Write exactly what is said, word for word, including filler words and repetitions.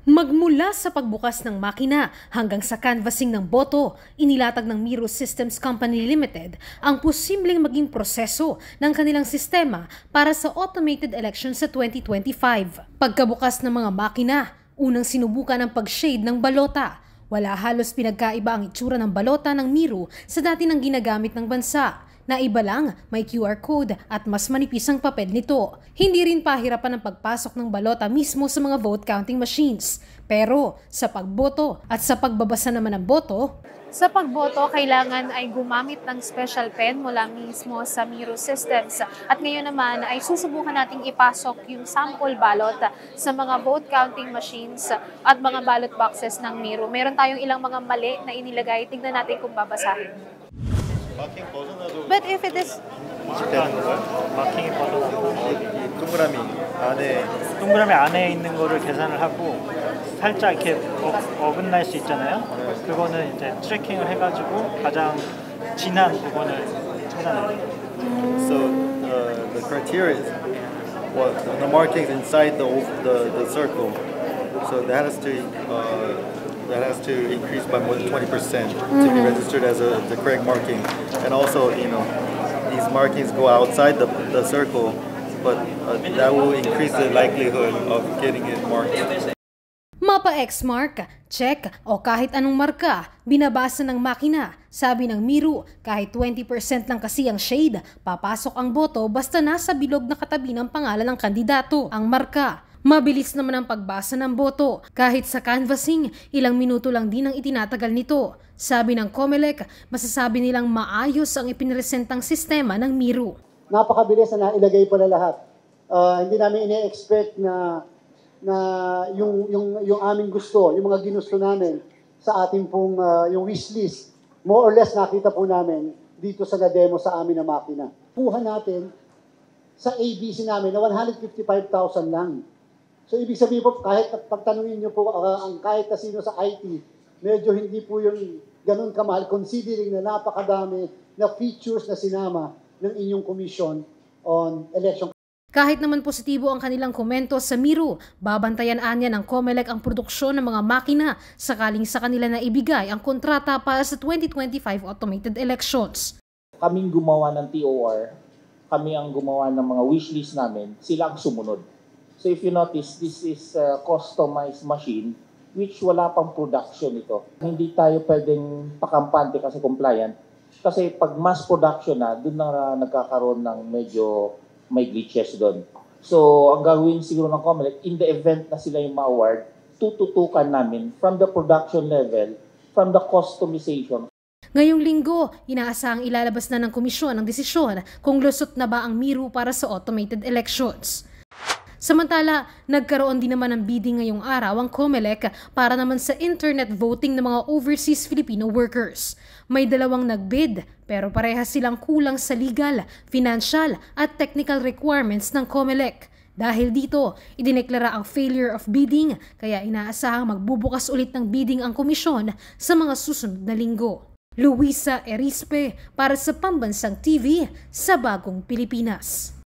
Magmula sa pagbukas ng makina hanggang sa canvassing ng boto, inilatag ng Miro Systems Company Limited ang posibleng maging proseso ng kanilang sistema para sa automated election sa twenty twenty-five. Pagkabukas ng mga makina, unang sinubukan ang pag-shade ng balota. Wala halos pinagkaiba ang itsura ng balota ng Miro sa dati ng ginagamit ng bansa. Na iba lang, may Q R code at mas manipis ang papel nito. Hindi rin pahirapan ang pagpasok ng balota mismo sa mga vote counting machines. Pero sa pagboto at sa pagbabasa naman ng boto, sa pagboto, kailangan ay gumamit ng special pen mula mismo sa Miro Systems. At ngayon naman ay susubukan nating ipasok yung sample ballot sa mga vote counting machines at mga ballot boxes ng Miro. Meron tayong ilang mga mali na inilagay. Tignan natin kung babasahin. But if it is 되는 건가요? 마킹이 뻗어서 동그라미 안에 동그라미 안에 있는 거를 계산을 하고 살짝 이렇게 어, 어긋날 수 있잖아요. 그거는 이제 트래킹을 해가지고 가장 진한 부분을 찾아내는 거예요. So uh, the criteria is what the markings inside the the, the circle. So that has to uh, that has to increase by more than twenty percent to be registered as a the correct marking. And also, you know, these markings go outside the the circle, but uh, that will increase the likelihood of getting it marked. Mapa X mark, check o kahit anong marka, binabasa ng makina. Sabi ng Miro, kahit twenty percent lang kasi ang shade, papasok ang boto basta nasa bilog na katabi ng pangalan ng kandidato, ang marka. Mabilis naman ang pagbasa ng boto. Kahit sa canvassing, ilang minuto lang din ang itinatagal nito. Sabi ng COMELEC, masasabi nilang maayos ang ipinresentang sistema ng Miro. Napakabilis na nailagay pala lahat. Uh, hindi namin ine-expect na na yung yung yung aming gusto, yung mga ginusto namin sa ating pong uh, yung wish list, more or less nakita po namin dito sa na-demo sa amin na makina. Kuha natin sa A B C namin na one hundred fifty-five thousand lang. So ibig sabihin po, kahit pagtanungin niyo po uh, ang kahit kasino sa I T, medyo hindi po yung ganun kamahal considering na napakadami na features na sinama ng inyong commission on election. Kahit naman positibo ang kanilang komento sa Miro, babantayan anya ng COMELEC ang produksyon ng mga makina sakaling sa kanila na ibigay ang kontrata para sa twenty twenty-five automated elections. Kaming gumawa ng T O R, kami ang gumawa ng mga wishlist namin, sila ang sumunod. So if you notice, this is a customized machine which wala pang production ito. Hindi tayo pwedeng pakampante kasi compliant. Kasi pag mass production na, doon na nagkakaroon ng medyo may glitches doon. So ang gagawin siguro ng COMELEC, in the event na sila yung ma-award, tututukan namin from the production level, from the customization. Ngayong linggo, inaasahang ilalabas na ng komisyon ang desisyon kung lusot na ba ang Miro para sa automated elections. Samantala, nagkaroon din naman ng bidding ngayong araw ang COMELEC para naman sa internet voting ng mga overseas Filipino workers. May dalawang nagbid pero parehas silang kulang sa legal, financial at technical requirements ng COMELEC. Dahil dito, idineklara ang failure of bidding kaya inaasahang magbubukas ulit ng bidding ang komisyon sa mga susunod na linggo. Luisa Erispe para sa Pambansang T V sa Bagong Pilipinas.